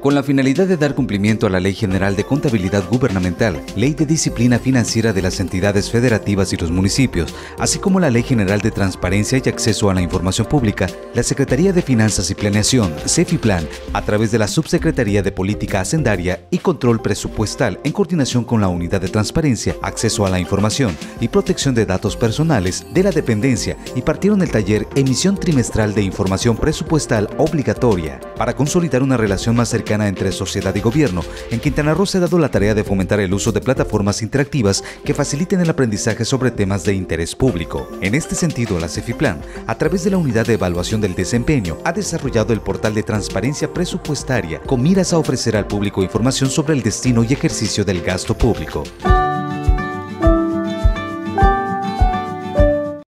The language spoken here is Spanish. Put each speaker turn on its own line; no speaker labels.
Con la finalidad de dar cumplimiento a la Ley General de Contabilidad Gubernamental, Ley de Disciplina Financiera de las Entidades Federativas y los Municipios, así como la Ley General de Transparencia y Acceso a la Información Pública, la Secretaría de Finanzas y Planeación, CEFIPLAN, a través de la Subsecretaría de Política Hacendaria y Control Presupuestal, en coordinación con la Unidad de Transparencia, Acceso a la Información y Protección de Datos Personales de la dependencia, impartieron el taller Emisión Trimestral de Información Presupuestal Obligatoria, para consolidar una relación más cercana entre sociedad y gobierno. En Quintana Roo se ha dado la tarea de fomentar el uso de plataformas interactivas que faciliten el aprendizaje sobre temas de interés público. En este sentido, la CEFIPLAN, a través de la Unidad de Evaluación del Desempeño, ha desarrollado el portal de transparencia presupuestaria con miras a ofrecer al público información sobre el destino y ejercicio del gasto público.